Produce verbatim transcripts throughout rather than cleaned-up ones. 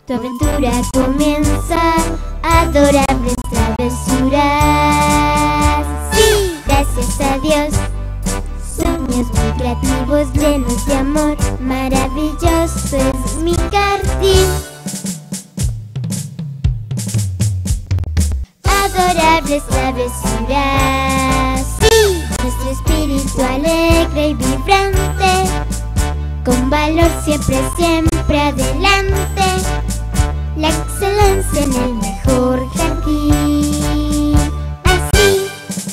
Tu aventura comienza, adorables travesuras. Sí, gracias a Dios. Sueños muy creativos, llenos de amor. Maravilloso es mi jardín. Adorables travesuras. Sí, nuestro espíritu alegre y vibrante, con valor siempre, siempre adelante. La excelencia en el mejor jardín. Así.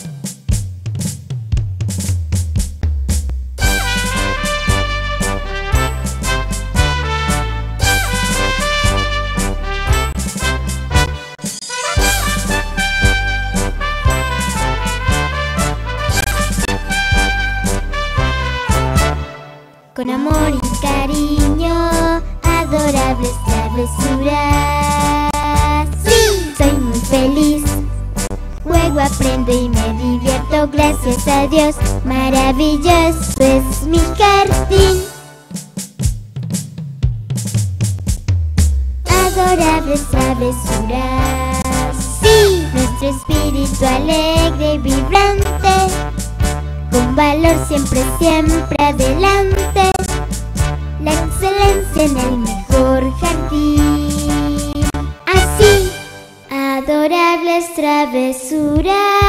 Con amor y cariño, adorables travesuras. Sí, soy muy feliz. Juego, aprendo y me divierto, gracias a Dios. Maravilloso es mi jardín. Adorables travesuras. Sí, nuestro espíritu alegre y vibrante, con valor siempre, siempre adelante. La excelencia en el mejor jardín. Así, adorables travesuras.